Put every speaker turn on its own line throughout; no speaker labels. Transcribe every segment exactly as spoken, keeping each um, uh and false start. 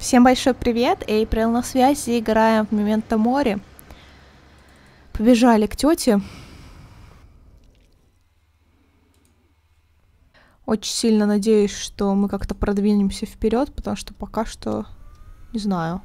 Всем большой привет, Эйприл на связи, играем в Memento Mori. Побежали к тете. Очень сильно надеюсь, что мы как-то продвинемся вперед, потому что пока что не знаю.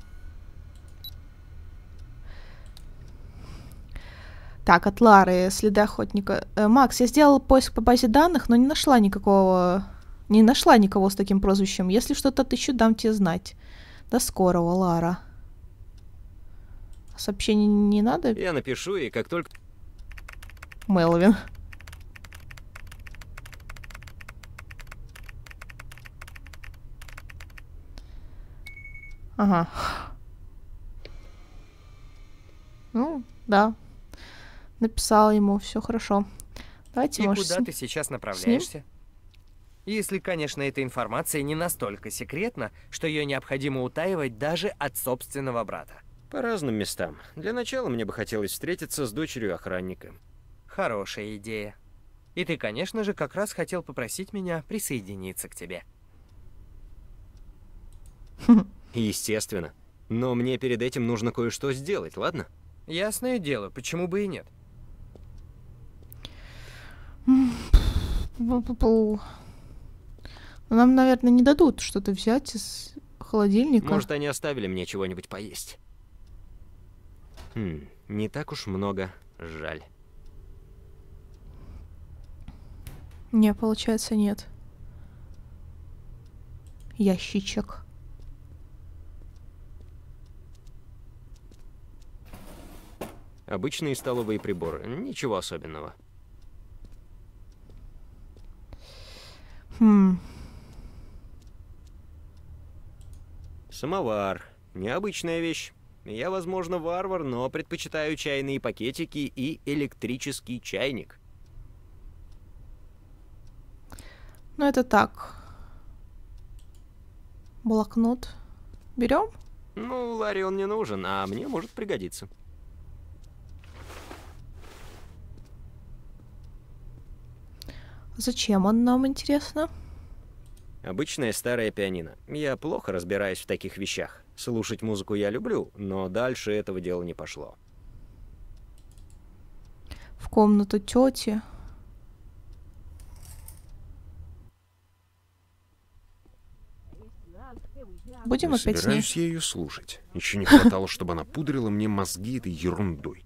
Так, от Лары, следы охотника. Э, Макс, я сделала поиск по базе данных, но не нашла никакого... Не нашла никого с таким прозвищем. Если что-то отыщу, дам тебе знать. До скорого, Лара. Сообщение не надо?
Я напишу, и как только...
Мелвин. Ага. Ну, да. Написала ему, все хорошо. Давайте,
И
может,
куда
с...
ты сейчас направляешься? Если, конечно, эта информация не настолько секретна, что ее необходимо утаивать даже от собственного брата.
По разным местам. Для начала мне бы хотелось встретиться с дочерью охранника.
Хорошая идея. И ты, конечно же, как раз хотел попросить меня присоединиться к тебе.
Естественно. Но мне перед этим нужно кое-что сделать, ладно?
Ясное дело, почему бы и нет?
Нам, наверное, не дадут что-то взять из холодильника.
Может, они оставили мне чего-нибудь поесть. Хм, не так уж много. Жаль.
Не, получается, нет. Ящичек.
Обычные столовые приборы. Ничего особенного.
Хм.
Самовар. Необычная вещь. Я, возможно, варвар, но предпочитаю чайные пакетики и электрический чайник.
Ну, это так. Блокнот. Берем?
Ну, Ларе он не нужен, а мне может пригодиться.
Зачем он нам, интересно?
Обычная старая пианино. Я плохо разбираюсь в таких вещах. Слушать музыку я люблю, но дальше этого дела не пошло.
В комнату тети. Будем
Не
опять с ней?
собираюсь я ее слушать. Еще не хватало, чтобы она пудрила мне мозги этой ерундой.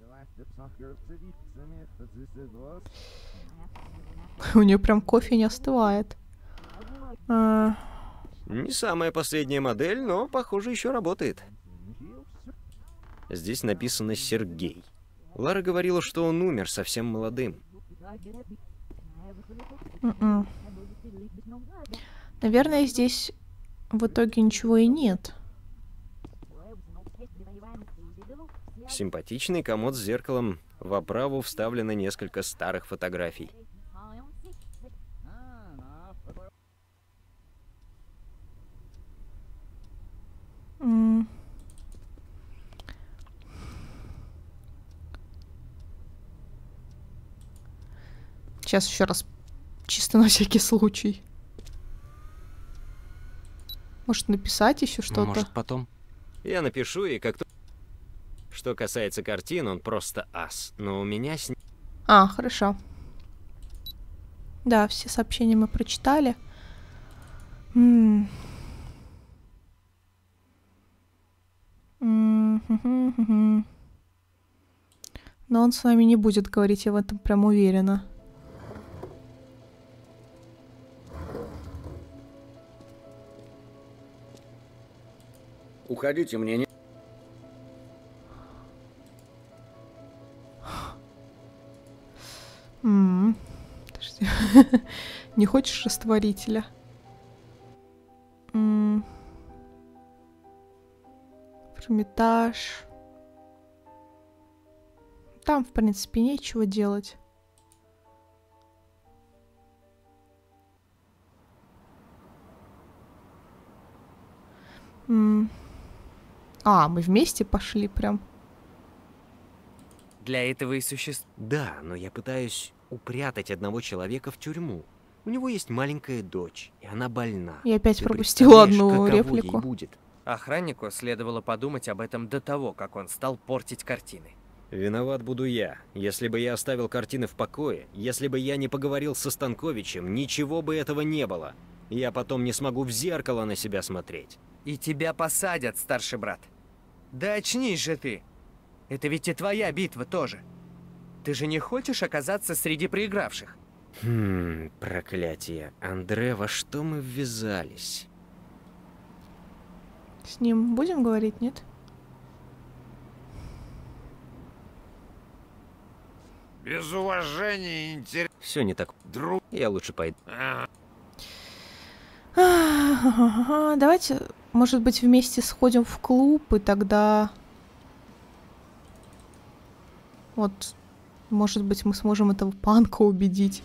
У нее прям кофе не остывает. А,
Не самая последняя модель, но, похоже, еще работает. Здесь написано «Сергей». Лара говорила, что он умер совсем молодым.
м-м. Наверное, здесь в итоге ничего и нет.
Симпатичный комод с зеркалом. В оправу вставлено несколько старых фотографий.
М. Сейчас еще раз, чисто на всякий случай. Может, написать еще что-то?
Может, потом?
Я напишу, и как то... Что касается картин, он просто ас. Но у меня с ним...
А, хорошо. Да, все сообщения мы прочитали. М. М, хм, хм, хм. Но он с нами не будет говорить, я в этом прям уверена.
Уходите, мне не...
М. Подожди. Не хочешь растворителя? М. Эрмитаж. Там, в принципе, нечего делать. М. А, мы вместе пошли прям.
Для этого и существует.
Да, но я пытаюсь упрятать одного человека в тюрьму. У него есть маленькая дочь, и она больна.
Я опять
Ты
пропустила
представляешь,
одну
каково ей
реплику.
будет?
Охраннику следовало подумать об этом до того, как он стал портить картины.
Виноват буду я. Если бы я оставил картины в покое, если бы я не поговорил со Станковичем, ничего бы этого не было. Я потом не смогу в зеркало на себя смотреть.
И тебя посадят, старший брат. Да очнись же ты. Это ведь и твоя битва тоже. Ты же не хочешь оказаться среди проигравших?
Хм, проклятие. Андре, во что мы ввязались?
С ним будем говорить, нет?
Без уважения и интереса.
Все не так.
Друг.
Я лучше пойду.
Давайте, может быть, вместе сходим в клуб, и тогда... Вот, может быть, мы сможем этого панка убедить.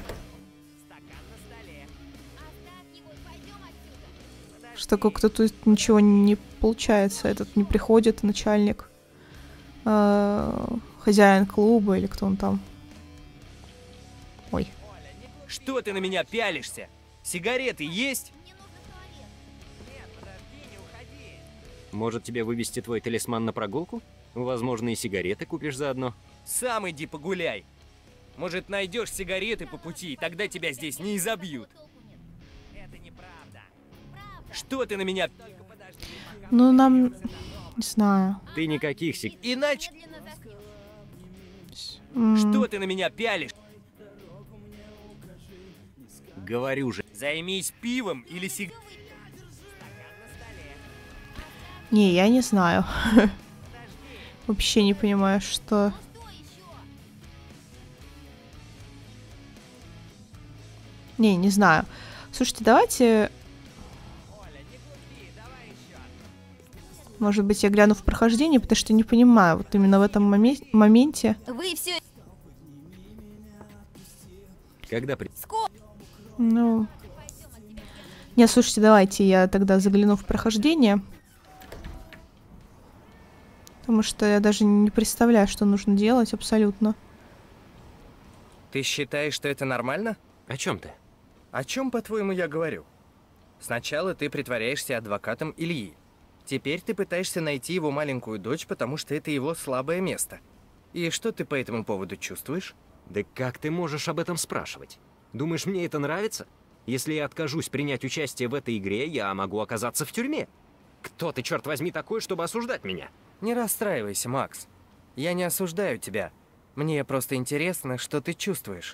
Что как-то тут ничего не получается. Этот не приходит, начальник. Э-э- хозяин клуба или кто он там. Ой.
Что ты на меня пялишься? Сигареты есть?
Может, тебе вывести твой талисман на прогулку? Возможно, и сигареты купишь заодно.
Сам иди погуляй. Может, найдешь сигареты по пути, и тогда тебя здесь не изобьют. Это неправда. Что ты на меня...
Ну, нам... Не знаю.
Ты никаких сиг...
Иначе...
М,
Что ты на меня пялишь?
Говорю же.
Займись пивом или сиг...
Не, я не знаю. Вообще не понимаю, что... Не, не знаю. Слушайте, давайте... Может быть, я гляну в прохождение, потому что не понимаю. Вот именно в этом моме- моменте...
Вы все...
Когда при...
Ну... Не, слушайте, давайте я тогда загляну в прохождение. Потому что я даже не представляю, что нужно делать абсолютно.
Ты считаешь, что это нормально?
О чем ты?
О чем, по-твоему, я говорю? Сначала ты притворяешься адвокатом Ильи. Теперь ты пытаешься найти его маленькую дочь, потому что это его слабое место. И что ты по этому поводу чувствуешь?
Да как ты можешь об этом спрашивать? Думаешь, мне это нравится? Если я откажусь принять участие в этой игре, я могу оказаться в тюрьме. Кто ты, черт возьми, такой, чтобы осуждать меня?
Не расстраивайся, Макс. Я не осуждаю тебя. Мне просто интересно, что ты чувствуешь.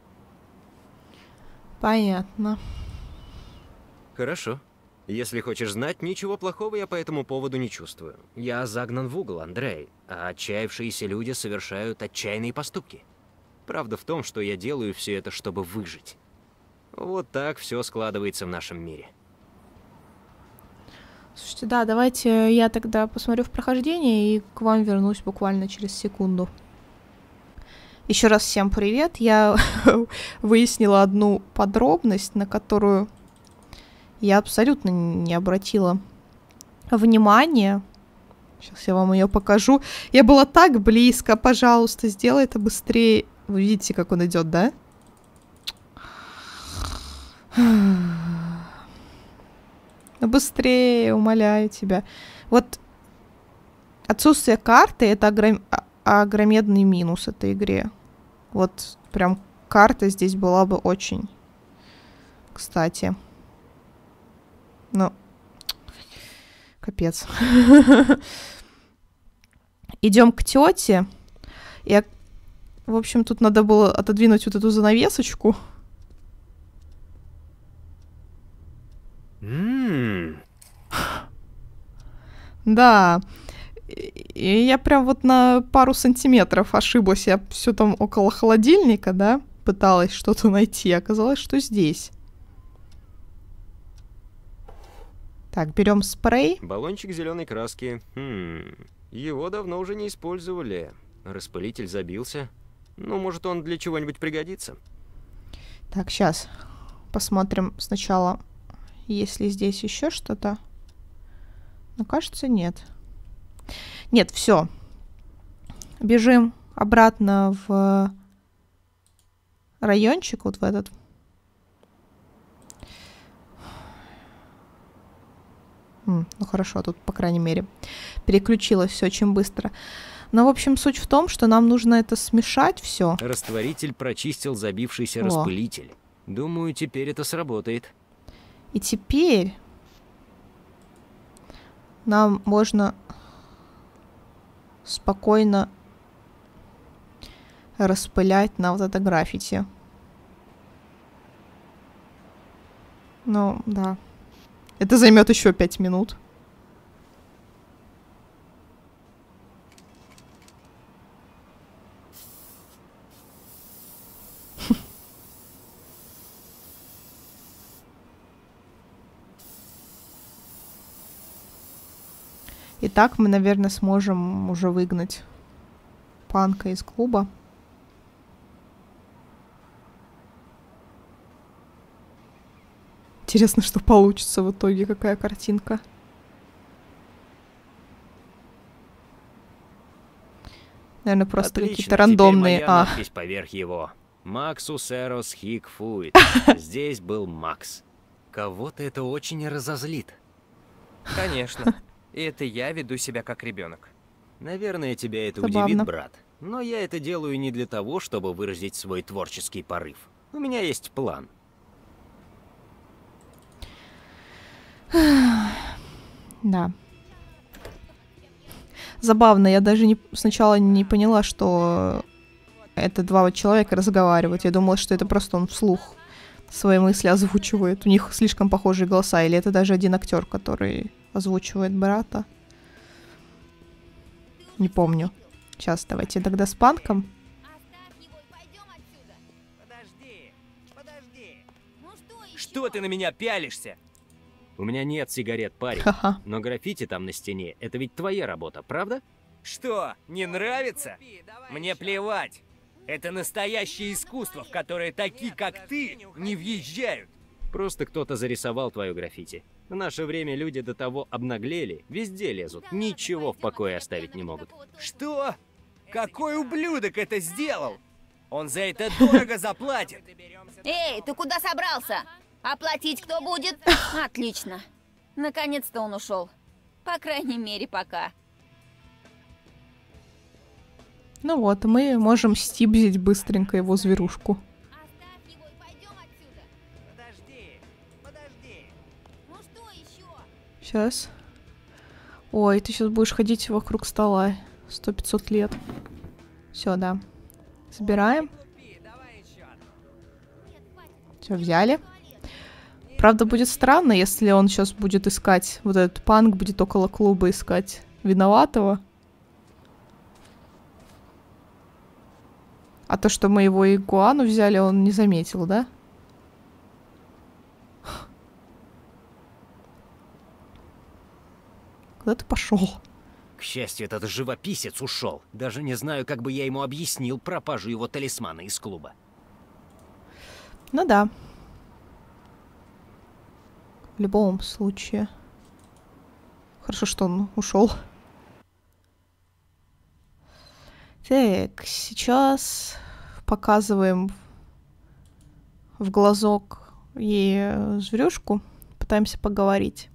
Понятно.
Хорошо. Если хочешь знать, ничего плохого я по этому поводу не чувствую. Я загнан в угол, Андрей, а отчаявшиеся люди совершают отчаянные поступки. Правда в том, что я делаю все это, чтобы выжить. Вот так все складывается в нашем мире.
Слушайте, да, давайте я тогда посмотрю в прохождение и к вам вернусь буквально через секунду. Еще раз всем привет. Я выяснила одну подробность, на которую я абсолютно не обратила внимания. Сейчас я вам ее покажу. Я была так близко. Пожалуйста, сделай это быстрее. Вы видите, как он идет, да? Быстрее, умоляю тебя. Вот отсутствие карты — это огром... огромедный минус этой игре. Вот прям карта здесь была бы очень кстати. Ну, капец. Идем к тете. Я, в общем, тут надо было отодвинуть вот эту занавесочку.
Ммм.
Да. И я прям вот на пару сантиметров ошиблась. Я все там около холодильника, да, пыталась что-то найти. Оказалось, что здесь. Так, берем спрей.
Баллончик зеленой краски. Хм. Его давно уже не использовали. Распылитель забился. Ну, может, он для чего-нибудь пригодится.
Так, сейчас посмотрим сначала, есть ли здесь еще что-то. Ну, кажется, нет. Нет, все. Бежим обратно в райончик, вот в этот. М, ну хорошо, тут, по крайней мере, переключилось все очень быстро. Но, в общем, суть в том, что нам нужно это смешать все.
Растворитель прочистил забившийся
О.
распылитель. Думаю, теперь это сработает.
И теперь нам можно спокойно распылять на вот это граффити. Ну, да. Это займет еще пять минут. И так мы, наверное, сможем уже выгнать панка из клуба. Интересно, что получится в итоге, какая картинка. Наверное, просто
Отлично,
какие-то рандомные.
теперь моя
А,
надпись поверх его. Максус Эрос Хик Фуит. Здесь был Макс. Кого-то это очень разозлит.
Конечно. И это я веду себя как ребенок.
Наверное, тебя это
Забавно.
удивит, брат. Но я это делаю не для того, чтобы выразить свой творческий порыв. У меня есть план.
да. Забавно, я даже не, сначала не поняла, что это два вот человека разговаривают. Я думала, что это просто он вслух свои мысли озвучивает. У них слишком похожие голоса. Или это даже один актер, который озвучивает брата. Не помню. Сейчас давайте тогда с панком.
Подожди, подожди.
Что ты на меня пялишься?
У меня нет сигарет, парень.
Ха-ха.
Но граффити там на стене — это ведь твоя работа, правда?
Что, не нравится? Мне плевать. Это настоящее искусство, в которое такие, как ты, не въезжают.
Просто кто-то зарисовал твое граффити. В наше время люди до того обнаглели, везде лезут, ничего в покое оставить не могут.
Что? Какой ублюдок это сделал? Он за это дорого заплатит.
Эй, ты куда собрался? Оплатить кто будет? Отлично. Наконец-то он ушел. По крайней мере, пока.
Ну вот, мы можем стибзить быстренько его зверушку.
Оставь его и пойдем отсюда.
Подожди, подожди.
Ну что еще?
Сейчас. Ой, ты сейчас будешь ходить вокруг стола. Сто пятьсот лет. Все, да. Собираем. Все, взяли. Правда, будет странно, если он сейчас будет искать, вот этот панк будет около клуба искать виноватого. А то, что мы его игуану взяли, он не заметил, да? Куда ты пошел?
К счастью, этот живописец ушел. Даже не знаю, как бы я ему объяснил пропажу его талисмана из клуба.
Ну да. В любом случае. Хорошо, что он ушел. Так, сейчас показываем в глазок ей зверюшку. Пытаемся поговорить.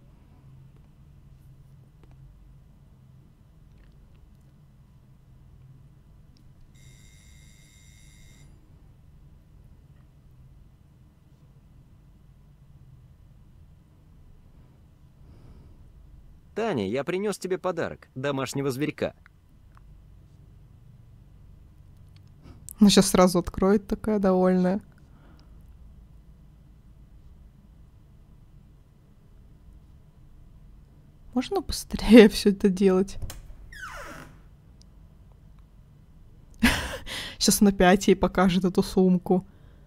Таня, я принес тебе подарок. Домашнего зверька.
Она сейчас сразу откроет, такая довольная. Можно быстрее все это делать? Сейчас он опять ей покажет эту сумку.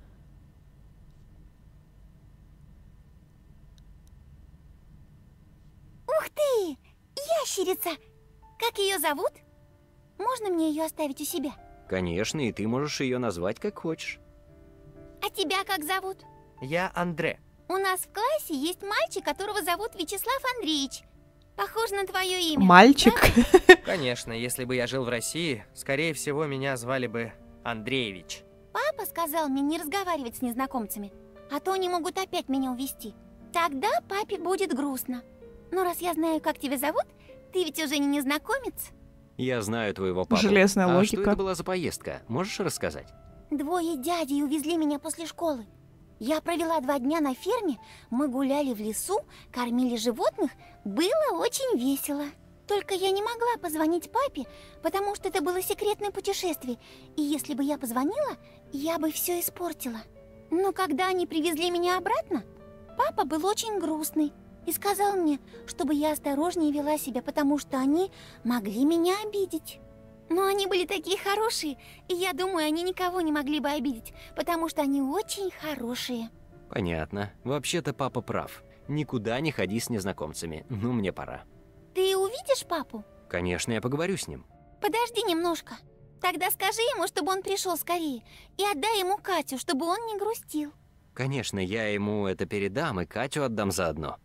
Ух ты! Ящерица! Как ее зовут? Можно мне ее оставить у себя?
Конечно, и ты можешь ее назвать как хочешь.
А тебя как зовут?
Я Андре.
У нас в классе есть мальчик, которого зовут Вячеслав Андреевич. Похож на твое имя.
Мальчик.
Конечно, если бы я жил в России, скорее всего, меня звали бы Андреевич.
Папа сказал мне не разговаривать с незнакомцами, а то они могут опять меня увести. Тогда папе будет грустно. Ну, раз я знаю, как тебя зовут, ты ведь уже не незнакомец.
Я знаю твоего папу.
Железная
А
логика.
что это была за поездка? Можешь рассказать?
Двое дядей увезли меня после школы. Я провела два дня на ферме, мы гуляли в лесу, кормили животных, было очень весело. Только я не могла позвонить папе, потому что это было секретное путешествие, и если бы я позвонила, я бы все испортила. Но когда они привезли меня обратно, папа был очень грустный и сказал мне, чтобы я осторожнее вела себя, потому что они могли меня обидеть. Но они были такие хорошие, и я думаю, они никого не могли бы обидеть, потому что они очень хорошие.
Понятно. Вообще-то папа прав. Никуда не ходи с незнакомцами. Ну, мне пора.
Ты увидишь папу?
Конечно, я поговорю с ним.
Подожди немножко. Тогда скажи ему, чтобы он пришел скорее, и отдай ему Катю, чтобы он не грустил.
Конечно, я ему это передам, и Катю отдам заодно.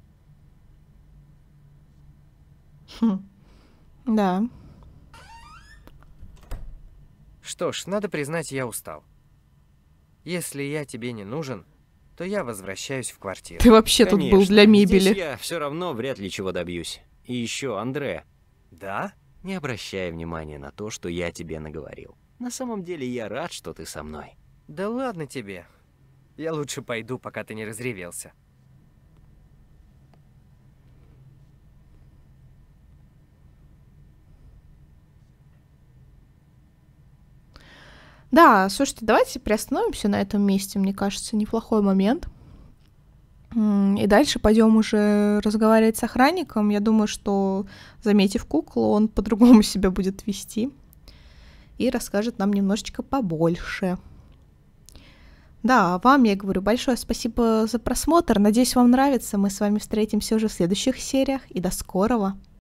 Хм. Да.
Что ж, надо признать, я устал. Если я тебе не нужен, то я возвращаюсь в квартиру.
Ты вообще тут был
Конечно,
для мебели.
Здесь я все равно вряд ли чего добьюсь. И еще, Андре,
Да?
не обращай внимания на то, что я тебе наговорил. На самом деле я рад, что ты со мной.
Да ладно тебе. Я лучше пойду, пока ты не разревелся.
Да, слушайте, давайте приостановимся на этом месте. Мне кажется, неплохой момент. М, И дальше пойдем уже разговаривать с охранником. Я думаю, что, заметив куклу, он по-другому себя будет вести и расскажет нам немножечко побольше. Да, вам я говорю большое спасибо за просмотр. Надеюсь, вам нравится. Мы с вами встретимся уже в следующих сериях. И до скорого!